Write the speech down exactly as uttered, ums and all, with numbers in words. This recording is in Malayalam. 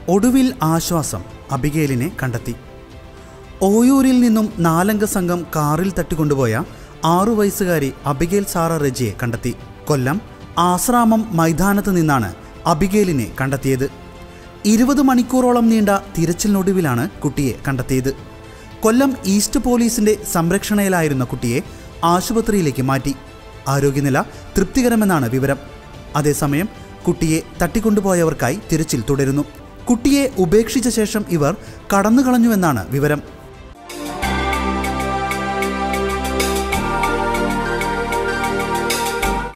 ഒടുവിൽ ആശ്വാസം. അബിഗേലിനെ കണ്ടെത്തി. ഓയൂരിൽ നിന്നും നാലംഗ സംഘം കാറിൽ തട്ടിക്കൊണ്ടുപോയ ആറു വയസ്സുകാരി അബിഗേൽ സാറ റെജിയെ കണ്ടെത്തി. കൊല്ലം ആശ്രാമം മൈതാനത്ത് നിന്നാണ് അബിഗേലിനെ കണ്ടെത്തിയത്. ഇരുപത് മണിക്കൂറോളം നീണ്ട തിരച്ചിലിനൊടുവിലാണ് കുട്ടിയെ കണ്ടെത്തിയത്. കൊല്ലം ഈസ്റ്റ് പോലീസിന്റെ സംരക്ഷണയിലായിരുന്ന കുട്ടിയെ ആശുപത്രിയിലേക്ക് മാറ്റി. ആരോഗ്യനില തൃപ്തികരമെന്നാണ് വിവരം. അതേസമയം കുട്ടിയെ തട്ടിക്കൊണ്ടുപോയവർക്കായി തിരച്ചിൽ തുടരുന്നു. കുട്ടിയെ ഉപേക്ഷിച്ച ശേഷം ഇവർ കടന്നുകളഞ്ഞുവെന്നാണ് വിവരം.